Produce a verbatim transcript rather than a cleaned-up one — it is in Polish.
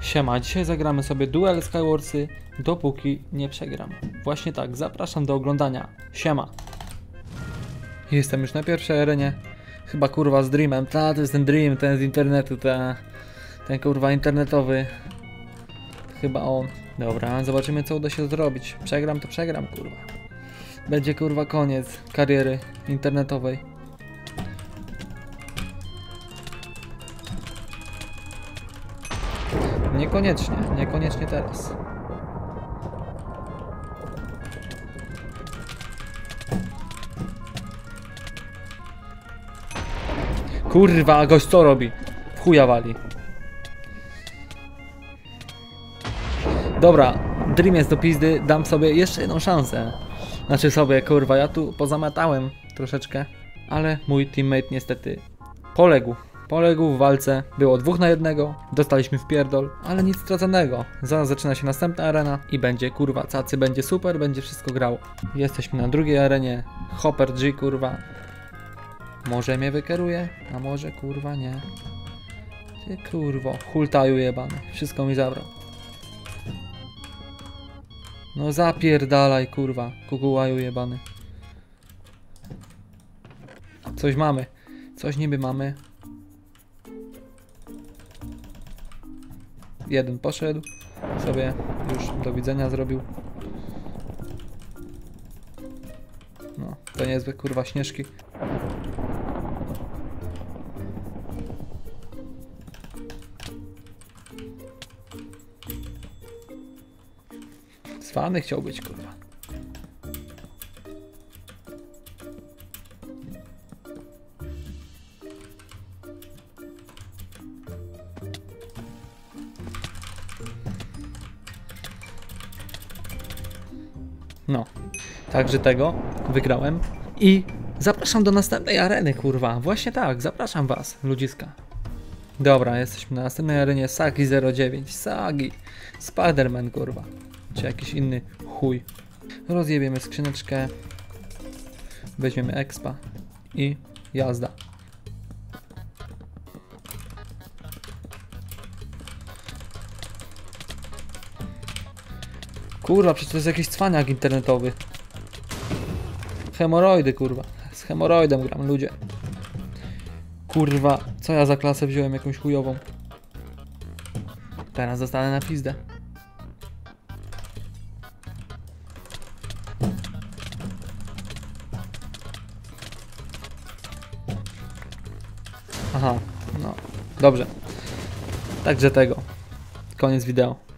Siema, dzisiaj zagramy sobie duel Skywarsy, dopóki nie przegram. Właśnie tak, zapraszam do oglądania. Siema. Jestem już na pierwszej arenie. Chyba kurwa z Dreamem. Ta, to jest ten Dream, ten z internetu, ta, ten kurwa internetowy. Chyba on. Dobra, zobaczymy co uda się zrobić. Przegram to przegram, kurwa. Będzie kurwa koniec kariery internetowej. Niekoniecznie, niekoniecznie teraz. Kurwa, gość co robi? W chuja wali. Dobra, Dream jest do pizdy, dam sobie jeszcze jedną szansę. Znaczy sobie, kurwa, ja tu pozamiatałem troszeczkę, ale mój teammate niestety poległ. Poległ w walce, było dwóch na jednego, dostaliśmy w pierdol, ale nic straconego. Zaraz zaczyna się następna arena i będzie kurwa cacy, będzie super, będzie wszystko grało. Jesteśmy na drugiej arenie, Hopper G kurwa. Może mnie wykeruje, a może kurwa nie. Ty kurwo, hultaju jebany, wszystko mi zabrał. No zapierdalaj kurwa, kukułaju jebany. Coś mamy, coś niby mamy. Jeden poszedł, sobie już do widzenia zrobił. No, to niezłe kurwa śnieżki. Zwany chciał być kurwa. No, także tego wygrałem i zapraszam do następnej areny, kurwa. Właśnie tak, zapraszam was, ludziska. Dobra, jesteśmy na następnej arenie Sagi zero dziewięć, Sagi, Spiderman, kurwa, czy jakiś inny chuj. Rozjebiemy skrzyneczkę, weźmiemy expa i jazda. Kurwa, przecież to jest jakiś cwaniak internetowy. Hemoroidy, kurwa. Z hemoroidem gram, ludzie. Kurwa, co ja za klasę wziąłem jakąś chujową. Teraz zostanę na pizdę. Aha, no, dobrze. Także tego. Koniec wideo.